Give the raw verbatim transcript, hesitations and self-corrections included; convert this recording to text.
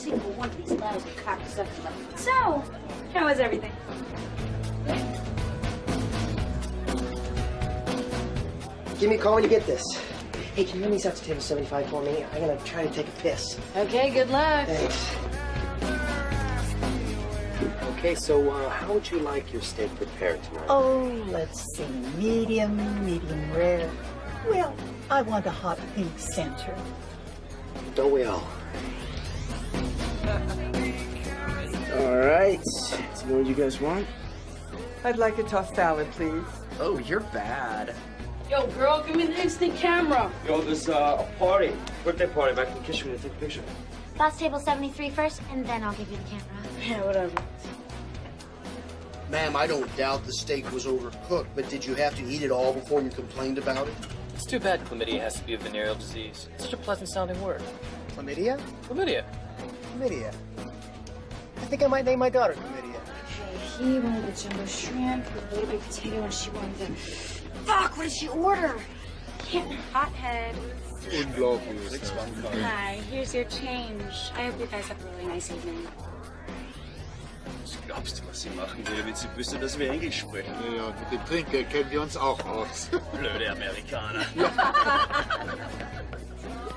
single one of these lousy cocksuckers left. So, how was everything? Give me a call when you get this. Hey, can you run these out to table seventy-five for me? I'm gonna try to take a piss. Okay, good luck. Thanks. Okay, so uh, how would you like your steak prepared tonight? Oh, let's see. Medium, medium rare. Well, I want a hot pink center. Don't we all? All right. So what do you guys want? I'd like a tossed salad, please. Oh, you're bad. Yo, girl, give me the instant camera. Yo, there's uh, a party. Birthday party back in the kitchen. We're gonna take a picture. Boss table seventy-three first, and then I'll give you the camera. Yeah, whatever. Ma'am, I don't doubt the steak was overcooked, but did you have to eat it all before you complained about it? It's too bad chlamydia has to be a venereal disease. It's such a pleasant-sounding word. Chlamydia? Chlamydia. Chlamydia. I think I might name my daughter Chlamydia. Okay, he wanted the jumbo shrimp, the little bit potato, and she wanted the... Fuck, what did she order? Can't... Hothead. Unglaublich. Hi, here's your change. I hope you guys have a really nice evening. Was glaubst du, was sie machen würde, wenn sie wüsste, dass wir Englisch sprechen? Ja, ja, mit dem Trinkgeld kennen wir uns auch aus. Blöde Amerikaner.